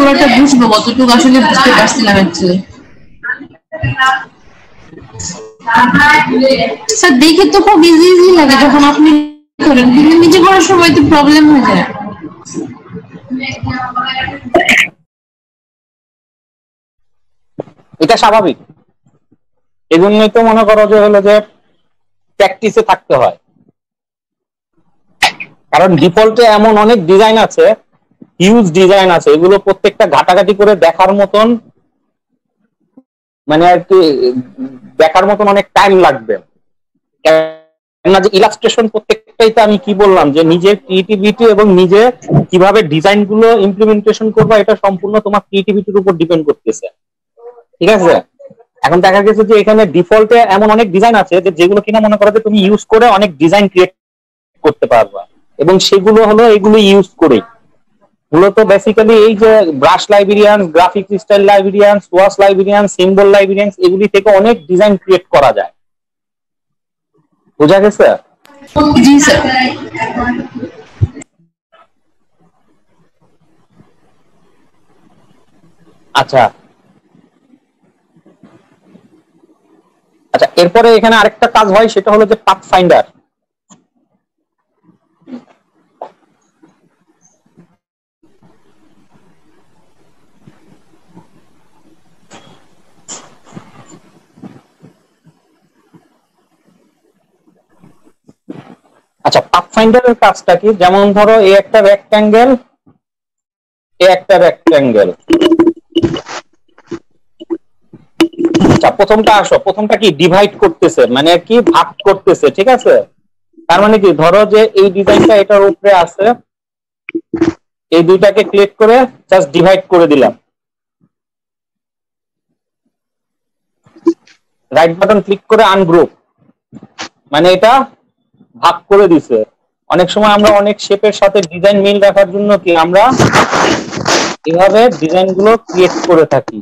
পুরোটা বুঝবো কতটুকু আসলে বুঝতে পারছিলাম অ্যাকচুয়ালি। স্যার দেখে তো খুব ইজি ইজি লাগে যখন আপনি করেন, কিন্তু নিজে করার সময় তো প্রবলেম হয়ে যায়। এটা স্বাভাবিক, এজন্যই তো মনে করো যে হলো যে প্র্যাকটিসে থাকতে হয়। কারণ ডিফল্টে এমন অনেক ডিজাইন আছে, হিউজ ডিজাইন আছে, এগুলো প্রত্যেকটা ঘাটাঘাটি করে দেখার মতন, মানে আর কি দেখার মতন অনেক টাইম লাগবে। যে ইলাস্ট্রেশন প্রত্যেকটাই তো আমি কি বললাম যে নিজের ক্রিয়েটিভিটি এবং নিজে কিভাবে ডিজাইন গুলো ইমপ্লিমেন্টেশন করবা এটা সম্পূর্ণ তোমার ক্রিয়েটিভিটির উপর ডিপেন্ড করতেছে, ঠিক আছে? এখন দেখা গেছে যে এখানে ডিফল্টে এমন অনেক ডিজাইন আছে যে যেগুলো কিনা মনে করো যে তুমি ইউজ করে অনেক ডিজাইন ক্রিয়েট করতে পারবা, এবং সেগুলো হলো এগুলো ইউজ করে মূলত বেসিক্যালি এই যে brush librarian, graphic style librarian, wash librarian, symbol librarian, এগুলি থেকে অনেক ডিজাইন ক্রিয়েট করা যায়। বুঝা গেছে? জি স্যার। আচ্ছা আচ্ছা, এরপরে এখানে আরেকটা কাজ হয়, সেটা হলো যে পাথ ফাইন্ডার। আচ্ছা, পাথ ফাইন্ডারের কাজটা কি? যেমন ধরো এই একটা রেক্ট্যাঙ্গেল, এই একটা রেক্ট্যাঙ্গেল। আচ্ছা, প্রথমটা আসো, প্রথমটা কি ডিভাইড করতেছে, মানে কি ভাগ করতেছে, ঠিক আছে? তার মানে কি, ধরো যে এই ডিজাইনটা এটার উপরে আছে, এই দুইটাকে ক্লিক করে জাস্ট ডিভাইড করে দিলাম, রাইট বাটন ক্লিক করে আনগ্রুপ, মানে এটা ভাগ করে দিছে। অনেক সময় আমরা অনেক শেপের সাথে ডিজাইন মিল রাখার জন্য কি আমরা এভাবে ডিজাইন গুলো ক্রিয়েট করে থাকি।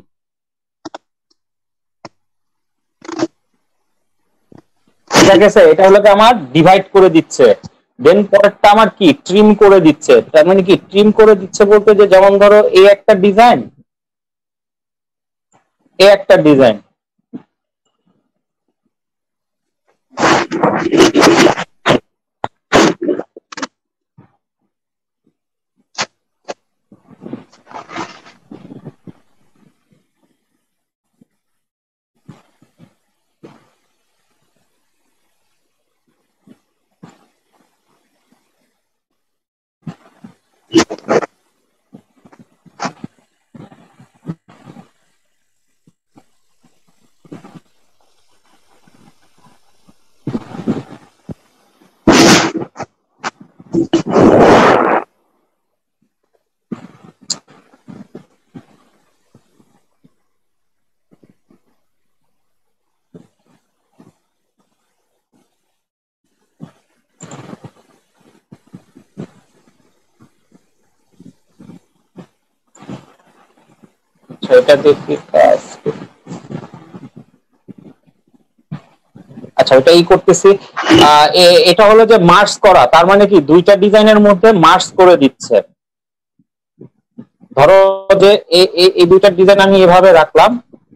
ঠিক আছে, এটা হলো আমার ডিভাইড করে দিচ্ছে। দেন পরেরটা আমার কি ট্রিম করে দিচ্ছে। তার মানে কি ট্রিম করে দিচ্ছে বলতে, যে যেমন ধরো এই একটা ডিজাইন, এই একটা ডিজাইন, সেটা দেখি কাজ। আচ্ছা, ওটা এই করতেছি। এটা হলো যে মার্জ করা, তার মানে কি দুইটা ডিজাইনের মধ্যে মার্জ করে দিচ্ছে। ধরো যে এই দুইটা ডিজাইন আমি এভাবে রাখলাম,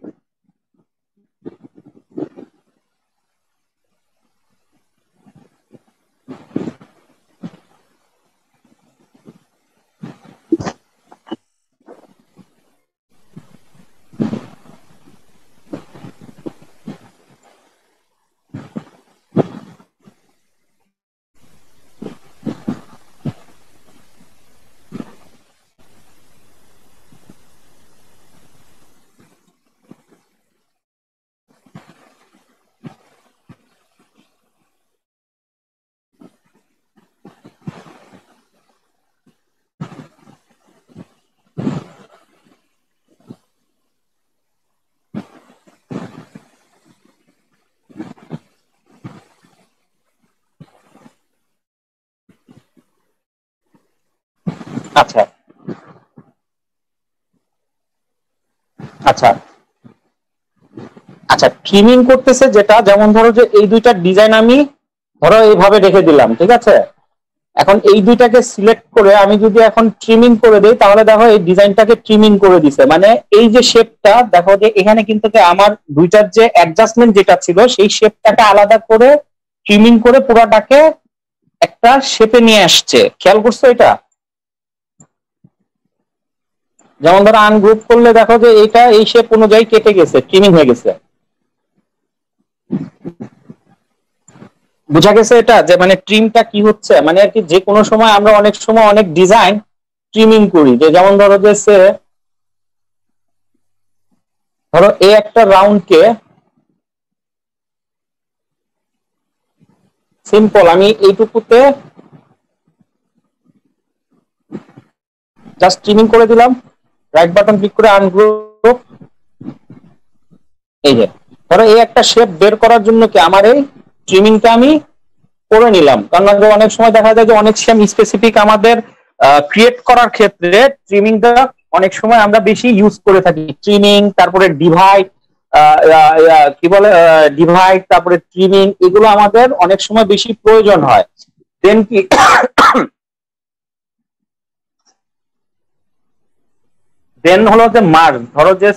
আচ্ছা আচ্ছা আচ্ছা, ট্রিমিং করতেছে যেটা, যেমন ধরো যে এই দুইটা ডিজাইন আমি ধরো এইভাবে রেখে দিলাম, ঠিক আছে? এখন এই দুইটাকে সিলেক্ট করে আমি যদি এখন ট্রিমিং করে দেই তাহলে দেখো এই ডিজাইনটাকে ট্রিমিং করে দিছে, মানে এই যে শেপটা দেখো যে এখানে কিন্তু আমার দুইটার যে অ্যাডজাস্টমেন্ট যেটা ছিল সেই শেপটাকে আলাদা করে ট্রিমিং করে পুরোটাকে একটা শেপে নিয়ে আসছে। খেয়াল করছো এটা? যেমন ধরো আনগ্রুপ করলে দেখো যে এটা এই শেপ অনুযায়ী কেটে গেছে, ট্রিমিং হয়ে গেছে। বুঝা গেছে এটা যে মানে ট্রিমটা কি হচ্ছে, মানে আর কি যে কোনো সময় আমরা অনেক সময় অনেক ডিজাইন ট্রিমিং করি, যে যেমন ধরো যে ধরো এই একটা রাউন্ড কে সিম্পল আমি এইটুকুতে জাস্ট ট্রিমিং করে দিলাম, রাইট বাটন ক্লিক করে আনগ্রুপ। এই যে ধরো এই একটা শেপ বের করার জন্য কি আমার এই ট্রিমিংটা আমি করে নিলাম, কারণ অনেক সময় দেখা যায় যে অনেক শেপ স্পেসিফিক আমাদের ক্রিয়েট করার ক্ষেত্রে ট্রিমিংটা অনেক সময় আমরা বেশি ইউজ করে থাকি। ট্রিমিং, তারপরে ডিভাইড, কি বলে ডিভাইড, তারপরে ট্রিমিং, এগুলো আমাদের অনেক সময় বেশি প্রয়োজন হয়। দেন কি দেন হলো যে মার্জ। ধরো যে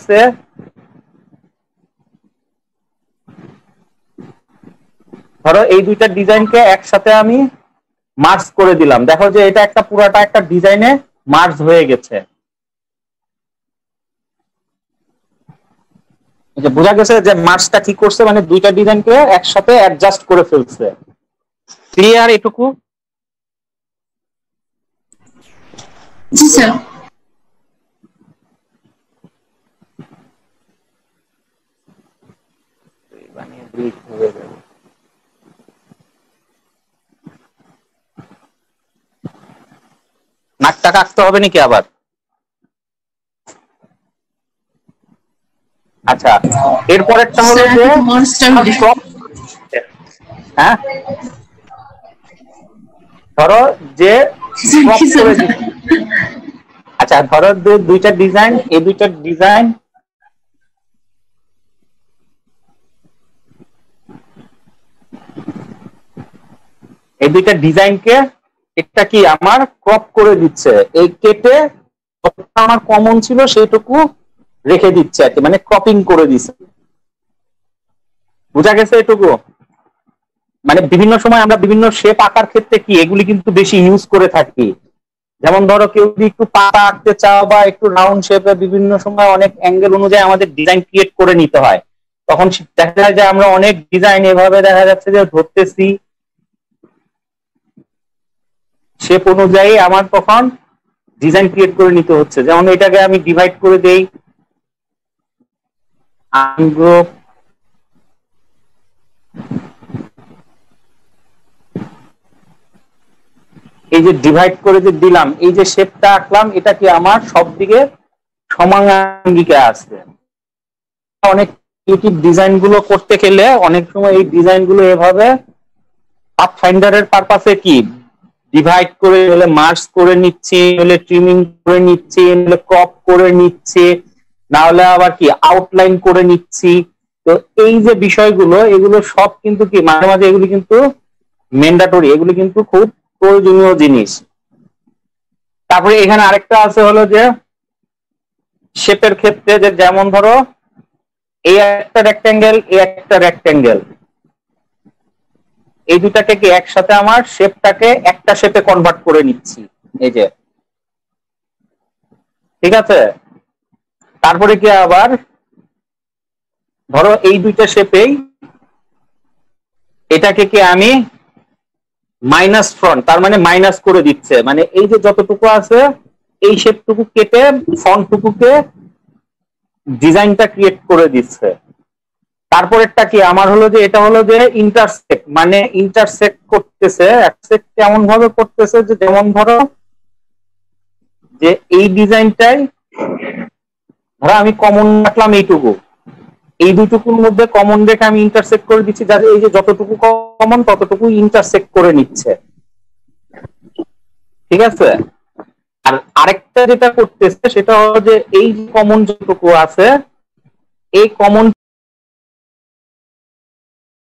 ধরো এই দুইটা ডিজাইনকে একসাথে আমি মার্জ করে দিলাম, দেখো যে এটা একটা পুরাটা একটা ডিজাইনে মার্জ হয়ে গেছে। বোঝা গেছে যে মার্জটা কি করছে, মানে দুইটা ডিজাইনকে একসাথে অ্যাডজাস্ট করে ফেলছে। ক্লিয়ার এটুকু? জি স্যার। নাকটা কাটতে হবে নাকি আবার? আচ্ছা, এরপরেরটা হলো যে হ্যাঁ ধরো যে আচ্ছা ধরো দুইটা ডিজাইন, এই দুইটা ডিজাইন এই দুইটা ডিজাইনকে একটা কি আমার ক্রপ করে দিচ্ছে, এই কেটে আমার কমন ছিল সেইটুকু রেখে দিচ্ছে আর কি, মানে ক্রপিং করে দিচ্ছে। বুঝা গেছে এটুকু? মানে বিভিন্ন সময় আমরা বিভিন্ন শেপ আঁকার ক্ষেত্রে কি এগুলি কিন্তু বেশি ইউজ করে থাকি। যেমন ধরো কেউ যদি একটু পাতা আঁকতে চাও বা একটু রাউন্ড শেপে বিভিন্ন সময় অনেক অ্যাঙ্গেল অনুযায়ী আমাদের ডিজাইন ক্রিয়েট করে নিতে হয়, তখন দেখা যায় যে আমরা অনেক ডিজাইন এভাবে দেখা যাচ্ছে যে ধরতেছি শেপ অনুযায়ী আমার তখন ডিজাইন ক্রিয়েট করে নিতে হচ্ছে। যেমন এটাকে আমি ডিভাইড করে দেই, আনগ্রুপ, এই যে ডিভাইড করে যে দিলাম, এই যে শেপটা আঁকলাম, এটা কি আমার সব দিকে সমাঙ্গিকে আসবে। অনেক ক্রিয়েটিভ ডিজাইন গুলো করতে গেলে অনেক সময় এই ডিজাইন গুলো এভাবে পাথফাইন্ডারের পারপাসে কি ডিভাইড করে হলে মার্জ করে নিচ্ছে, হলে ট্রিমিং করে নিচ্ছে, হলে ক্রপ করে নিচ্ছে, না হলে আবার কি আউটলাইন করে নিচ্ছি। তো এই যে বিষয়গুলো এগুলো সব কিন্তু কি মাঝে মাঝে এগুলি কিন্তু ম্যান্ডেটরি, এগুলি কিন্তু খুব প্রয়োজনীয় জিনিস। তারপরে এখানে আরেকটা আছে হলো যে শেপের ক্ষেত্রে, যে যেমন ধরো এই একটা রেক্ট্যাঙ্গেল, এই একটা রেক্ট্যাঙ্গেল, এই দুটাকে কি একসাথে আমার শেপটাকে একটা শেপে কনভার্ট করে নিচ্ছি, এই যে ঠিক আছে। তারপরে কি আবার ধরো এই দুইটা শেপেই এটাকে কি আমি মাইনাস ফ্রন্ট, তার মানে মাইনাস করে দিচ্ছে, মানে এই যে যতটুকু আছে এই শেপটুকু কেটে ফ্রন্টটুকুকে ডিজাইনটা ক্রিয়েট করে দিচ্ছে। তারপরেরটা কি আমার হলো যে এটা হলো যে ইন্টারসেক্ট, মানে ইন্টারসেক্ট করতেছে। কেমন ভাবে করতেছে, যে যেমন ধরো যে এই ডিজাইনটাই ধরো আমি কমন রাখলাম এইটুকু, এই দুটুকুর মধ্যে কমন রেখে আমি ইন্টারসেক্ট করে দিচ্ছি, যাতে এই যে যতটুকু কমন ততটুকু ইন্টারসেক্ট করে নিচ্ছে, ঠিক আছে। আর আরেকটা যেটা করতেছে সেটা হলো যে এই কমন যতটুকু আছে এই কমন